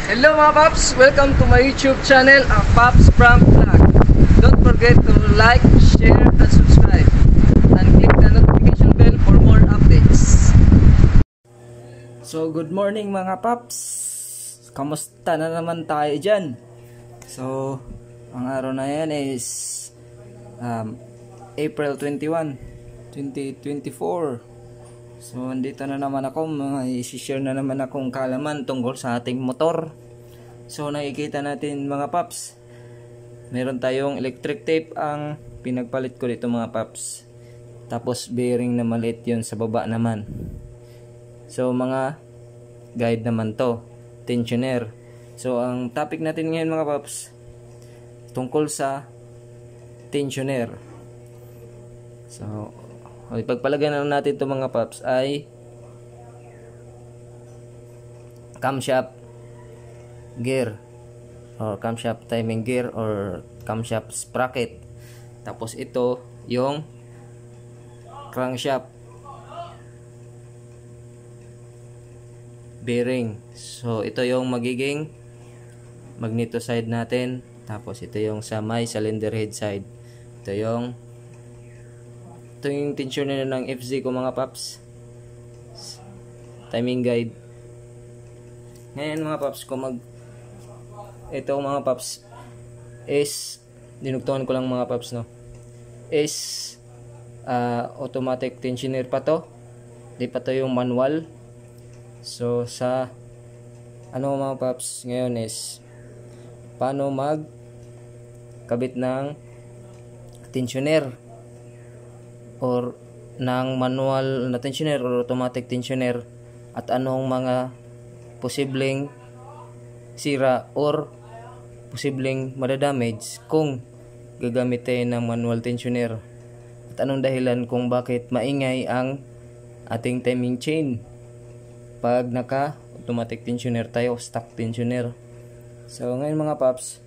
Hello mga Paps! Welcome to my YouTube channel, ang Paps Prank Vlog. Don't forget to like, share, and subscribe. And click the notification bell for more updates. So, good morning mga Paps! Kamusta na naman tayo dyan? So, ang araw na yan is April 21, 2024. So, andito na naman ako, i-share na naman akong kaalaman tungkol sa ating motor. So, nakikita natin mga Paps, meron tayong electric tape ang pinagpalit ko dito mga Paps. Tapos bearing na maliit yun sa baba naman. So, mga guide naman to, tensioner. So, ang topic natin ngayon mga Paps, tungkol sa tensioner. So, ipagpalagyan na natin ito mga Paps ay camshaft gear or camshaft timing gear or camshaft sprocket. Tapos ito yung crankshaft bearing. So ito yung magiging magneto side natin. Tapos ito yung sa may cylinder head side. Ito yung tensioner ng FZ ko mga Paps, timing guide. Ngayon mga Paps, ito mga Paps is dinugtungan ko lang mga Paps, no, is automatic tensioner pa to, di pa to yung manual. So sa mga Paps ngayon is paano mag kabit ng tensioner or ng manual na tensioner or automatic tensioner, at anong mga posibleng sira or posibleng madadamage kung gagamitin ng manual tensioner, at anong dahilan kung bakit maingay ang ating timing chain pag naka automatic tensioner tayo, stock tensioner. So ngayon mga Paps,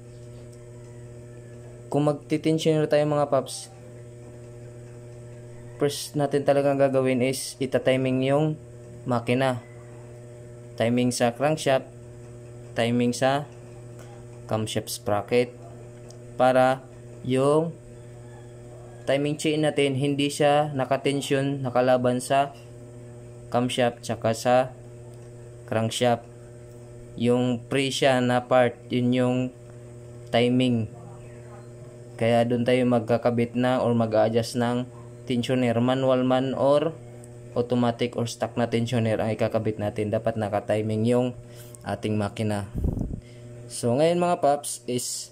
kung magti-tensioner tayo mga Paps, first natin talagang gagawin is ita-timing yung makina. Timing sa crankshaft, timing sa camshaft sprocket, para yung timing chain natin hindi siya naka-tension, nakalaban sa camshaft tsaka sa crankshaft. Yung pre siya na part, yun yung timing. Kaya doon tayo magkakabit na or mag-a-adjust ng tensioner, manual man or automatic or stock na tensioner ang ikakabit natin. Dapat naka-timing yung ating makina. So ngayon mga Paps is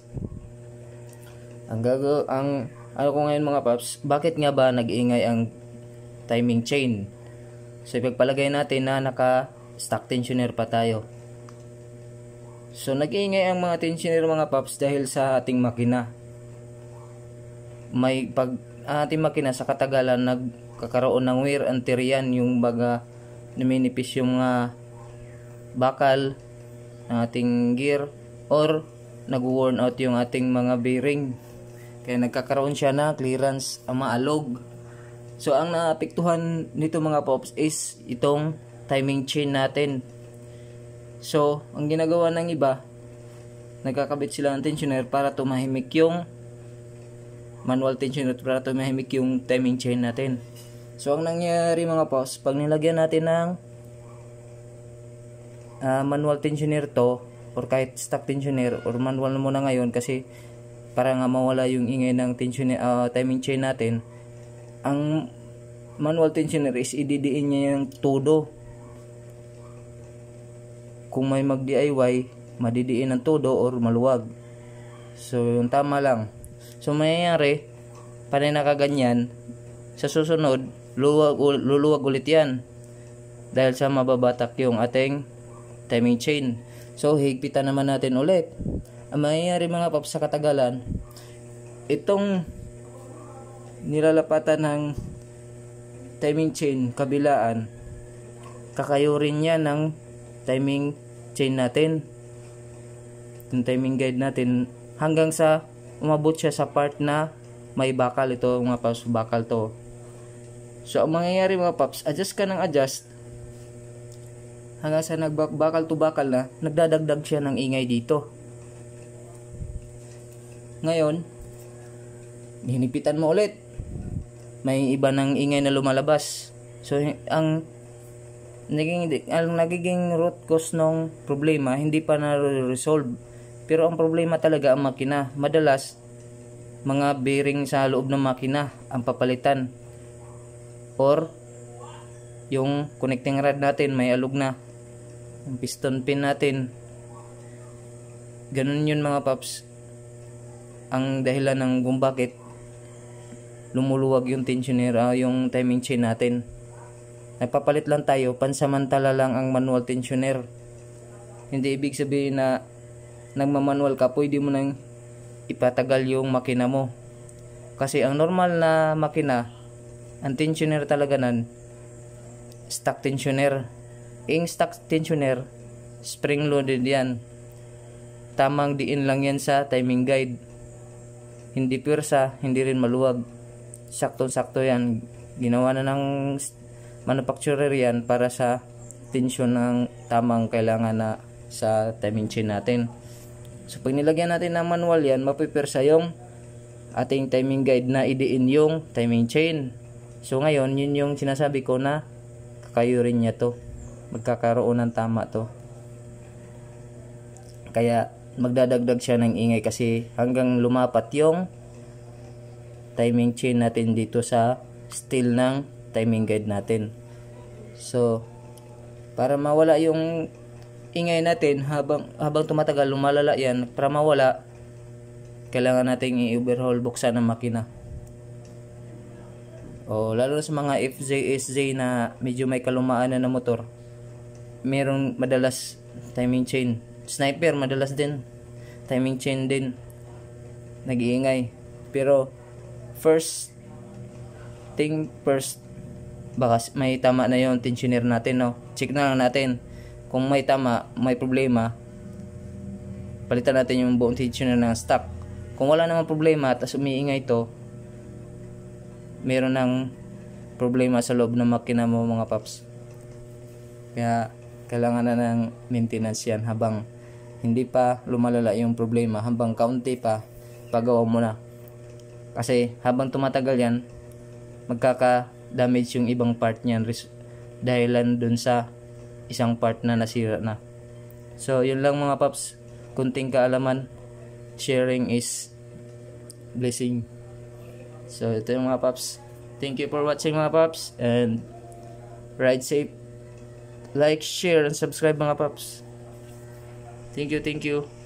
ano ko ngayon mga Paps, bakit nga ba nag-iingay ang timing chain? So ipagpalagay natin na naka stock tensioner pa tayo. So nag-iingay ang mga tensioner mga Paps dahil sa ating makina. May ating makina sa katagalan nagkakaroon ng wear and tear yan, yung baga naminipis yung bakal ng ating gear or nag-worn out yung ating mga bearing, kaya nagkakaroon siya na clearance maalog. So ang naapektuhan nito mga Pops is itong timing chain natin. So ang ginagawa ng iba, nagkakabit sila ng tensioner para tumahimik yung manual tensioner, para tumahimik yung timing chain natin. So ang nangyayari mga Pops, pag nilagyan natin ng manual tensioner to, or kahit stock tensioner or manual na muna ngayon, kasi para nga mawala yung ingay ng tensioner, timing chain natin, ang manual tensioner is ididiin niya yung todo. Kung may mag DIY, madidiin ng todo or maluwag. So yung tama lang. So mayayari, panay nakaganyan, sa susunod luluwag ulit yan dahil sa mababatak yung ating timing chain. So higpitan naman natin ulit. Ang mayayari mga Paps sa katagalan, itong nilalapatan ng timing chain kabilaan, kakayurin niya ng timing chain natin, yung timing guide natin, hanggang sa umabot siya sa part na may bakal. Ito mga Paps, bakal to. So ang mangyayari mga Paps, adjust ka ng adjust hanggang sa nagbakal to bakal na, nagdadagdag siya ng ingay dito. Ngayon, hinipitan mo ulit, may iba ng ingay na lumalabas. So ang nagiging root cause ng problema hindi pa na-resolve. Pero ang problema talaga ang makina. Madalas mga bearing sa loob ng makina ang papalitan, or yung connecting rod natin may alog na, yung piston pin natin. Ganun yun mga paps, ang dahilan ng kung bakit lumuluwag yung tensioner, yung timing chain natin. Nagpapalit lang tayo, pansamantala lang ang manual tensioner. Hindi ibig sabihin na nagmamanual ka, pwede mo nang ipatagal yung makina mo. Kasi ang normal na makina, ang tensioner talaga nan stock tensioner. Yung stock tensioner, spring loaded yan. Tamang diin lang yan sa timing guide. Hindi pwersa, hindi rin maluwag. Sakto-sakto yan. Ginawa na ng manufacturer yan para sa tension ng tamang kailangan na sa timing chain natin. So pag nilagyan natin ng manual yan, mapipwersa yung ating timing guide na idiin yung timing chain. So ngayon, yun yung sinasabi ko na kakayurin niya to. Magkakaroon ng tama to. Kaya magdadagdag siya ng ingay kasi hanggang lumapat yung timing chain natin dito sa steel ng timing guide natin. So para mawala yung ingay natin habang tumatagal, lumalala yan, para mawala kailangan nating i-overhaul, buksan ng makina. O lalo sa mga FJ, SJ na medyo may kalumaan na motor, merong madalas timing chain. Sniper madalas din timing chain din nag-iingay. Pero first thing first, baka may tama na yung tensioner natin, no? Check na lang natin kung may tama, may problema, palitan natin yung buong tensioner ng stock. Kung wala namang problema at umiingay to, meron ng problema sa loob ng makina mo mga paps. Kaya kailangan na ng maintenance yan habang hindi pa lumalala yung problema, habang kaunti pa, pagawa mo na. Kasi habang tumatagal yan, magkaka-damage yung ibang part niyan dahilan dun sa isang part na nasira na. So yun lang mga paps, kunting kaalaman. Sharing is blessing. So ito yung mga paps. Thank you for watching mga paps, and ride safe. Like, share, and subscribe mga paps. Thank you.